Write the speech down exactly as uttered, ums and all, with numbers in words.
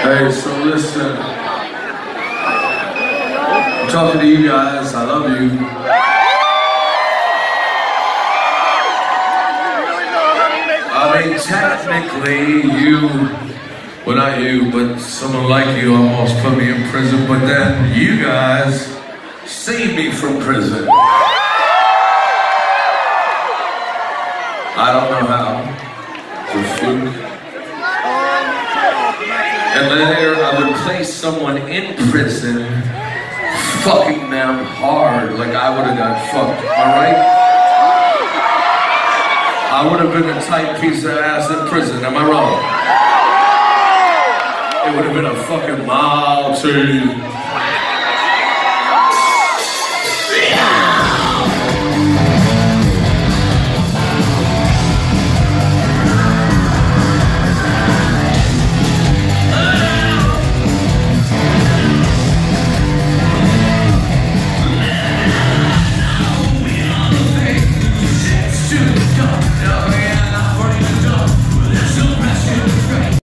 Hey, so listen, I'm talking to you guys, I love you. I mean, technically, you, well not you, but someone like you almost put me in prison, but then you guys saved me from prison. I don't know how, it's a fluke. And later I would place someone in prison, fucking them hard like I would have got fucked, alright? I would have been a tight piece of ass in prison, am I wrong? It would have been a fucking Maltese.